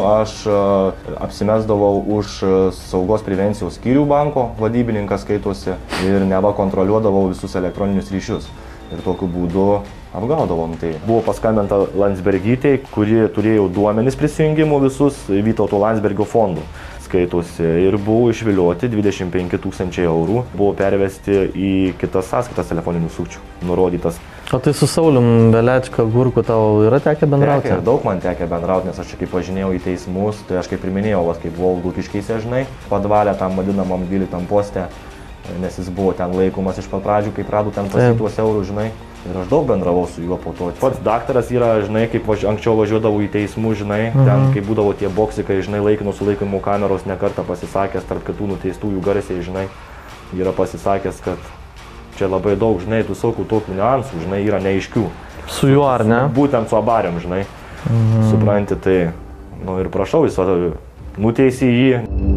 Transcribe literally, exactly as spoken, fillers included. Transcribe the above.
aš apsimesdavau už saugos prevencijos skyrių banko, vadybininkas skaitosi, ir neva kontroliuodavau visus elektroninius ryšius. Ir tokiu būdu apgaudavom. Tai buvo paskambinta Landsbergytei, kuri turėjo duomenis prisijungimų visus Vytauto Landsbergio fondų skaitosi, ir buvo išvilioti dvidešimt penki tūkstančiai eurų, buvo pervesti į kitas sąskaitas telefoninių sukčių, nurodytas. O tai su Saulium Velečka Gurku tau yra tekę bendrauti? Tekę, ir daug man tekę bendrauti, nes aš čia kaip važinėjau į teismus, tai aš kaip ir minėjau, vas, kaip buvau Lukiškėse, žinai, padvalę tam vadinamam dvyliktam poste, nes jis buvo ten laikomas iš pat pradžių, kai pradų ten pasituos eurų, žinai. Ir aš daug bendravau su juo po to. Pats daktaras yra, žinai, kaip važ... anksčiau važiuodavau į teismų, žinai, mhm. ten, kai būdavo tie boksikai, žinai, laikinų sulaikymų kameros nekartą pasisakęs, tarp kitų nuteistųjų garsiai, žinai, yra pasisakęs, kad čia labai daug, žinai, tų saukų tokių niuansų, žinai, yra neaiškių. Su juo, ar ne? Būtent su abarium, žinai, mhm. supranti, tai, nu ir prašau, jis nuteisė jį.